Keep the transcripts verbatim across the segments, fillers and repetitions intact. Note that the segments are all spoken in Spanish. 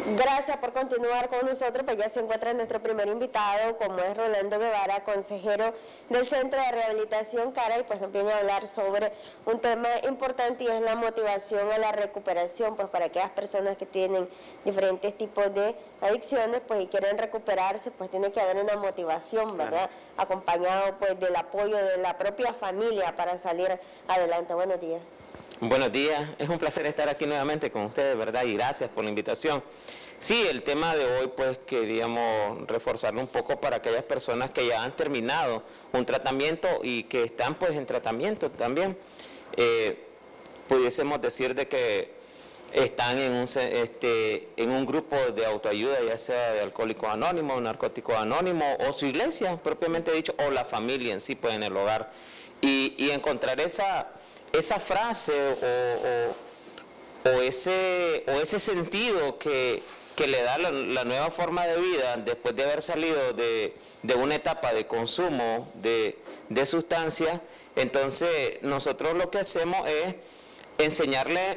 Gracias por continuar con nosotros, pues ya se encuentra nuestro primer invitado, como es Rolando Guevara, consejero del Centro de Rehabilitación CARA, y pues nos viene a hablar sobre un tema importante y es la motivación a la recuperación, pues para aquellas personas que tienen diferentes tipos de adicciones, pues y quieren recuperarse, pues tiene que haber una motivación, ¿verdad? Claro. Acompañado pues del apoyo de la propia familia para salir adelante. Buenos días. Buenos días, es un placer estar aquí nuevamente con ustedes, ¿verdad? Y gracias por la invitación. Sí, el tema de hoy, pues queríamos reforzarlo un poco para aquellas personas que ya han terminado un tratamiento y que están pues en tratamiento también. Eh, pudiésemos decir de que están en un, este, en un grupo de autoayuda, ya sea de Alcohólicos Anónimos, Narcóticos Anónimos, o su iglesia, propiamente dicho, o la familia en sí, pues en el hogar. Y, y encontrar esa... esa frase o, o, o, ese, o ese sentido que, que le da la, la nueva forma de vida después de haber salido de, de una etapa de consumo de, de sustancias. Entonces nosotros lo que hacemos es enseñarle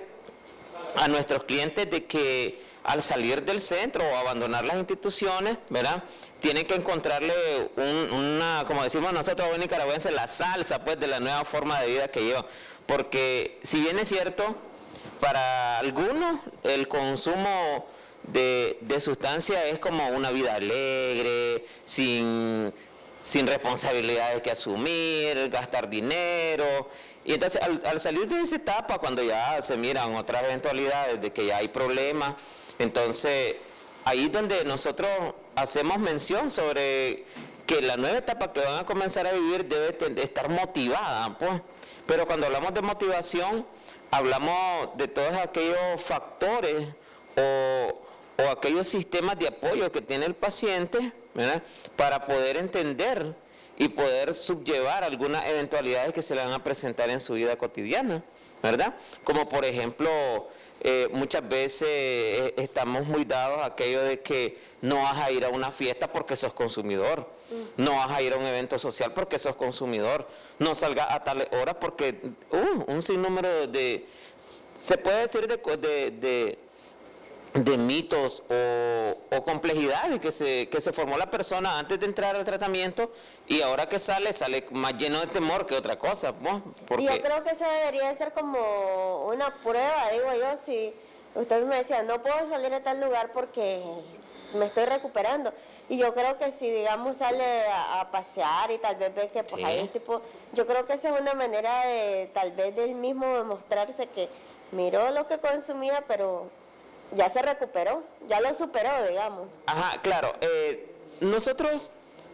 a nuestros clientes de que al salir del centro o abandonar las instituciones, ¿verdad?, tienen que encontrarle un, una, como decimos nosotros en nicaragüenses, la salsa pues de la nueva forma de vida que llevan. Porque si bien es cierto, para algunos el consumo de, de sustancias es como una vida alegre, sin, sin responsabilidades que asumir, gastar dinero. Y entonces al, al salir de esa etapa, cuando ya se miran otras eventualidades de que ya hay problemas, entonces ahí es donde nosotros hacemos mención sobre que la nueva etapa que van a comenzar a vivir debe estar motivada, pues. Pero cuando hablamos de motivación, hablamos de todos aquellos factores o, o aquellos sistemas de apoyo que tiene el paciente, ¿verdad?, para poder entender y poder subllevar algunas eventualidades que se le van a presentar en su vida cotidiana, ¿verdad? Como por ejemplo, eh, muchas veces eh, estamos muy dados a aquello de que no vas a ir a una fiesta porque sos consumidor, mm. no vas a ir a un evento social porque sos consumidor, no salgas a tales horas porque uh, un sinnúmero de, se puede decir de, de, de de mitos o, o complejidades que se, que se formó la persona antes de entrar al tratamiento y ahora que sale, sale más lleno de temor que otra cosa, ¿no? Porque... Y yo creo que eso debería ser como una prueba, digo yo, si usted me decía, no puedo salir a tal lugar porque me estoy recuperando, y yo creo que si digamos sale a, a pasear y tal vez ve que pues sí. hay un tipo, yo creo que esa es una manera de tal vez del mismo demostrarse que miró lo que consumía, pero ya se recuperó, ya lo superó, digamos. Ajá, claro. Eh, nosotros,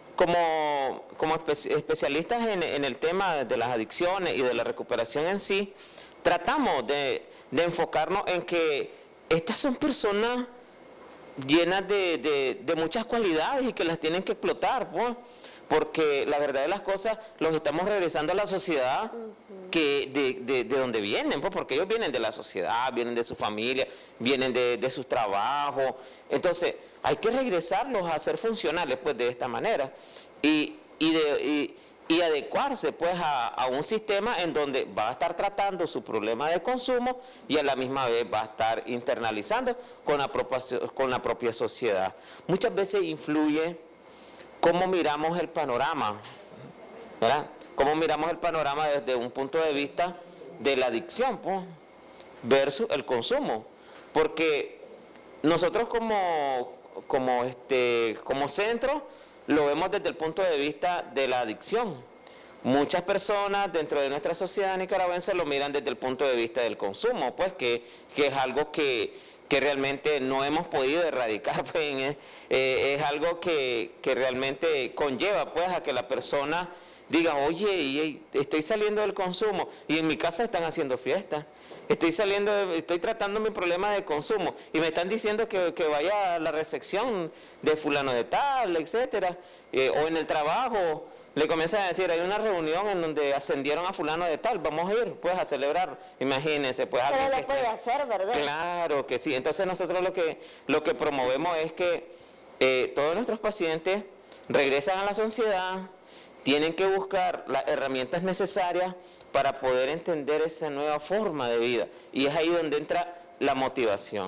como, como espe especialistas en, en el tema de las adicciones y de la recuperación en sí, tratamos de, de enfocarnos en que estas son personas llenas de, de, de muchas cualidades y que las tienen que explotar, pues, porque la verdad de las cosas los estamos regresando a la sociedad uh-huh. que de, de, de donde vienen, pues, porque ellos vienen de la sociedad, vienen de su familia, vienen de, de sus trabajos. Entonces hay que regresarlos a ser funcionales pues de esta manera y, y, de, y, y adecuarse pues a, a un sistema en donde va a estar tratando su problema de consumo y a la misma vez va a estar internalizando con la propia, con la propia sociedad. Muchas veces influye cómo miramos el panorama, ¿verdad? Cómo miramos el panorama desde un punto de vista de la adicción, pues, versus el consumo. Porque nosotros como, como, este, como centro lo vemos desde el punto de vista de la adicción. Muchas personas dentro de nuestra sociedad nicaragüense lo miran desde el punto de vista del consumo, pues que, que es algo que... que realmente no hemos podido erradicar, pues, eh, eh, es algo que, que realmente conlleva pues a que la persona diga, oye, y, estoy saliendo del consumo y en mi casa están haciendo fiestas, estoy saliendo, de, estoy tratando mi problema de consumo y me están diciendo que, que vaya a la recepción de fulano de tal, etcétera, eh, o en el trabajo. Le comienzan a decir, hay una reunión en donde ascendieron a fulano de tal, vamos a ir, pues, a celebrar, imagínense. Pues, pero lo puede hacer, ¿verdad? Claro que sí. Entonces nosotros lo que, lo que promovemos es que eh, todos nuestros pacientes regresan a la sociedad, tienen que buscar las herramientas necesarias para poder entender esa nueva forma de vida. Y es ahí donde entra la motivación.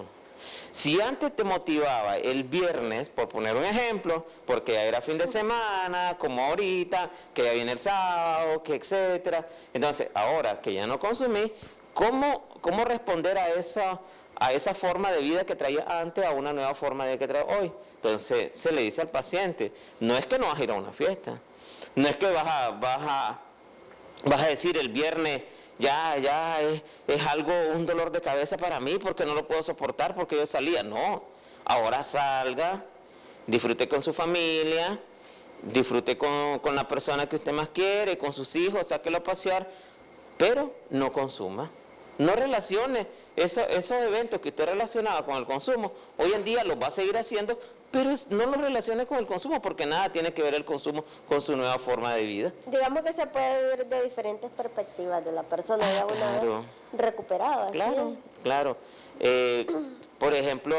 Si antes te motivaba el viernes, por poner un ejemplo, porque ya era fin de semana, como ahorita, que ya viene el sábado, que etcétera, entonces ahora que ya no consumí, ¿cómo, cómo responder a esa, a esa forma de vida que traía antes a una nueva forma de vida que trae hoy? Entonces se le dice al paciente, no es que no vas a ir a una fiesta, no es que vas a, vas a, vas a decir el viernes, ya, ya es, es algo, un dolor de cabeza para mí porque no lo puedo soportar porque yo salía. No, ahora salga, disfrute con su familia, disfrute con, con la persona que usted más quiere, con sus hijos, sáquelo a pasear, pero no consuma. No relacione eso, esos eventos que usted relacionaba con el consumo, hoy en día los va a seguir haciendo, pero no los relacione con el consumo, porque nada tiene que ver el consumo con su nueva forma de vida. Digamos que se puede ver de diferentes perspectivas de la persona, ya una Claro. vez recuperada. Claro, ¿sí? claro. Eh, por ejemplo,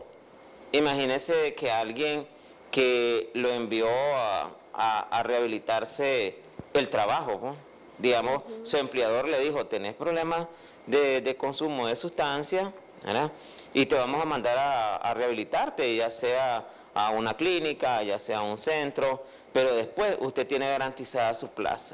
imagínese que alguien que lo envió a, a, a rehabilitarse el trabajo, ¿no? Digamos, uh-huh. Su empleador le dijo, tenés problemas de, de consumo de sustancias, ¿verdad? Y te vamos a mandar a, a rehabilitarte, ya sea a una clínica, ya sea a un centro, pero después usted tiene garantizada su plaza.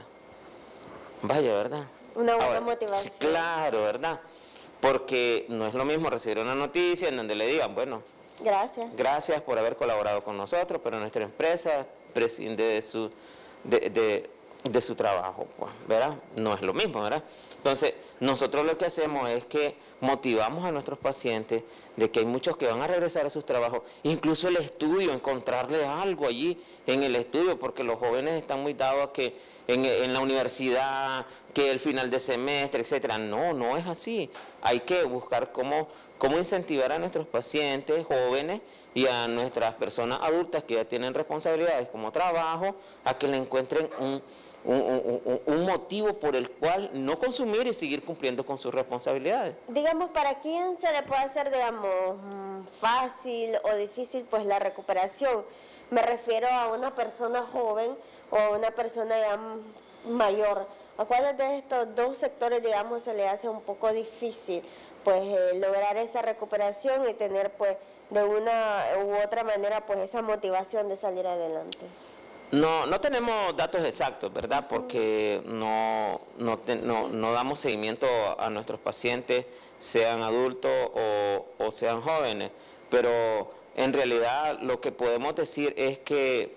Vaya, ¿verdad? Una buena Ahora, motivación. Sí, claro, ¿verdad? Porque no es lo mismo recibir una noticia en donde le digan, bueno, gracias. Gracias por haber colaborado con nosotros, pero nuestra empresa prescinde de su, de, de, de su trabajo, pues, ¿verdad? No es lo mismo, ¿verdad? Entonces, nosotros lo que hacemos es que motivamos a nuestros pacientes de que hay muchos que van a regresar a sus trabajos, incluso el estudio, encontrarle algo allí en el estudio, porque los jóvenes están muy dados a que en, en la universidad, que el final de semestre, etcétera. No, no es así. Hay que buscar cómo, cómo incentivar a nuestros pacientes jóvenes y a nuestras personas adultas que ya tienen responsabilidades como trabajo, a que le encuentren un Un, un, un motivo por el cual no consumir y seguir cumpliendo con sus responsabilidades. Digamos, ¿para quién se le puede hacer, digamos, fácil o difícil pues la recuperación? Me refiero a una persona joven o a una persona ya mayor. ¿A cuáles de estos dos sectores, digamos, se le hace un poco difícil pues eh, lograr esa recuperación y tener pues de una u otra manera pues esa motivación de salir adelante? No, no tenemos datos exactos, ¿verdad? Porque no, no, te, no, no damos seguimiento a nuestros pacientes, sean adultos o, o sean jóvenes. Pero en realidad lo que podemos decir es que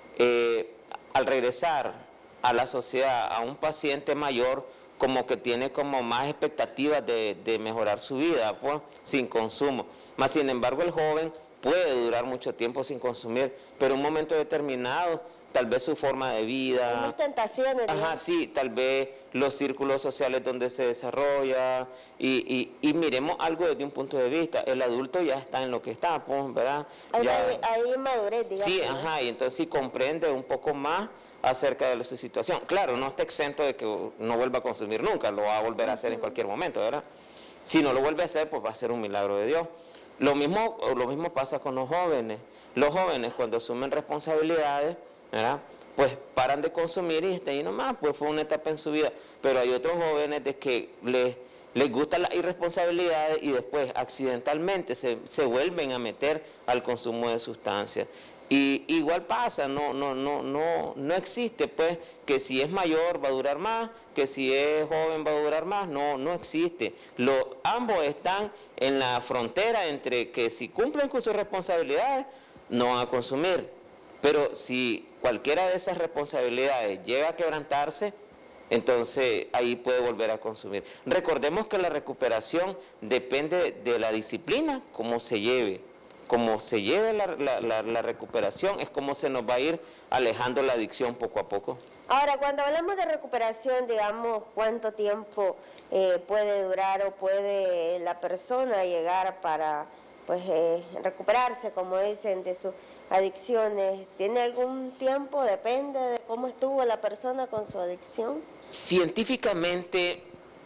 eh, al regresar a la sociedad a un paciente mayor, como que tiene como más expectativas de, de mejorar su vida, pues, sin consumo. Más sin embargo, el joven puede durar mucho tiempo sin consumir, pero en un momento determinado, tal vez su forma de vida, unas tentaciones, ajá, ¿no? sí, tal vez los círculos sociales donde se desarrolla, y, y, y miremos algo desde un punto de vista, el adulto ya está en lo que está, pues, ¿verdad? Hay, Ya, hay, hay madurez, digamos. sí, ajá, y entonces sí comprende un poco más acerca de su situación. Claro, no está exento de que no vuelva a consumir nunca, lo va a volver a hacer en cualquier momento, ¿verdad? Si no lo vuelve a hacer, pues va a ser un milagro de Dios. Lo mismo, lo mismo pasa con los jóvenes. Los jóvenes cuando asumen responsabilidades, ¿verdad? Pues paran de consumir y están ahí nomás, pues fue una etapa en su vida. Pero hay otros jóvenes de que les, les gustan las irresponsabilidades y después accidentalmente se, se vuelven a meter al consumo de sustancias. Y igual pasa, no, no, no, no, no existe pues que si es mayor va a durar más, que si es joven va a durar más, no, no existe. Lo, ambos están en la frontera entre que si cumplen con sus responsabilidades no van a consumir, pero si cualquiera de esas responsabilidades llega a quebrantarse, entonces ahí puede volver a consumir. Recordemos que la recuperación depende de la disciplina, cómo se lleve. Como se lleve la, la, la, la recuperación, es como se nos va a ir alejando la adicción poco a poco. Ahora, cuando hablamos de recuperación, digamos, ¿cuánto tiempo eh, puede durar o puede la persona llegar para pues eh, recuperarse, como dicen, de sus adicciones? ¿Tiene algún tiempo? ¿Depende de cómo estuvo la persona con su adicción? Científicamente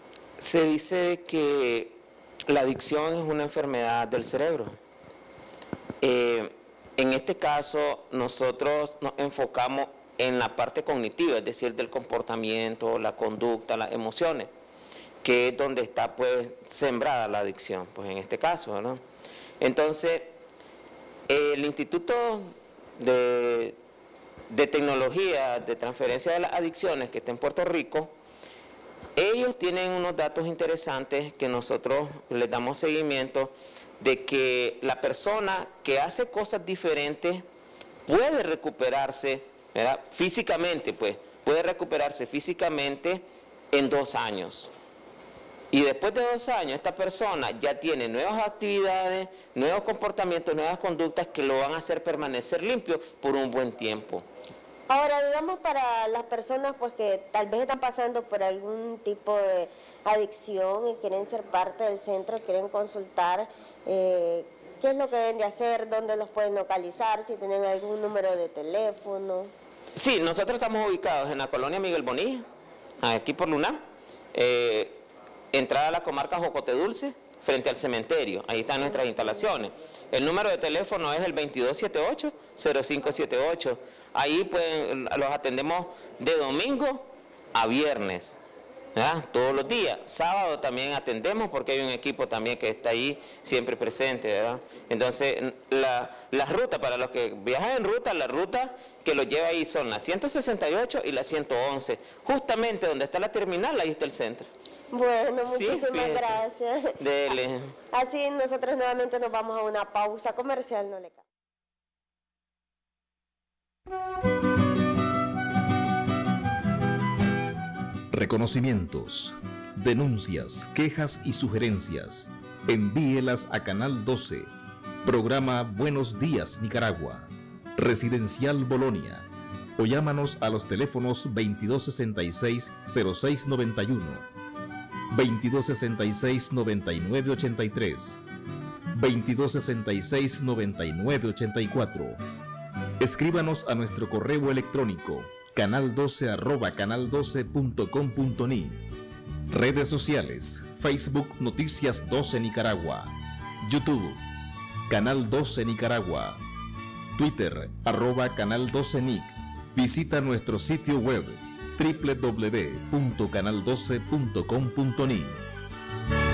se dice que la adicción es una enfermedad del cerebro. Eh, en este caso, nosotros nos enfocamos en la parte cognitiva, es decir, del comportamiento, la conducta, las emociones, que es donde está pues sembrada la adicción, pues en este caso, ¿no? Entonces, el Instituto de, de Tecnología de Transferencia de las Adicciones que está en Puerto Rico, ellos tienen unos datos interesantes que nosotros les damos seguimiento, de que la persona que hace cosas diferentes puede recuperarse, ¿verdad? Físicamente, pues, puede recuperarse físicamente en dos años. Y después de dos años, esta persona ya tiene nuevas actividades, nuevos comportamientos, nuevas conductas que lo van a hacer permanecer limpio por un buen tiempo. Ahora, digamos, para las personas pues que tal vez están pasando por algún tipo de adicción y quieren ser parte del centro, quieren consultar, eh, ¿qué es lo que deben de hacer? ¿Dónde los pueden localizar? Si tienen algún número de teléfono. Sí, nosotros estamos ubicados en la colonia Miguel Bonilla, aquí por Luna, eh, entrada a la comarca Jocote Dulce, frente al cementerio. Ahí están nuestras instalaciones. El número de teléfono es el veintidós setenta y ocho, cero cinco setenta y ocho. Ahí pueden, los atendemos de domingo a viernes, ¿verdad? Todos los días. Sábado también atendemos porque hay un equipo también que está ahí siempre presente, ¿verdad? Entonces, la, la ruta, para los que viajan en ruta, la ruta que los lleva ahí son la ciento sesenta y ocho y la ciento once. Justamente donde está la terminal, ahí está el centro. Bueno, muchísimas sí, gracias. Dele. Así nosotros nuevamente nos vamos a una pausa comercial, no le cambie. Reconocimientos, denuncias, quejas y sugerencias. Envíelas a Canal doce. Programa Buenos Días Nicaragua. Residencial Bolonia. O llámanos a los teléfonos veintidós sesenta y seis, cero seis noventa y uno, veintidós sesenta y seis, noventa y nueve ochenta y tres, veintidós sesenta y seis, noventa y nueve ochenta y cuatro. Escríbanos a nuestro correo electrónico canal doce arroba canal doce punto com punto ni. Redes sociales: Facebook Noticias doce Nicaragua, YouTube Canal doce Nicaragua, Twitter arroba Canal doce Nic. Visita nuestro sitio web doble u doble u doble u punto canal doce punto com punto ni.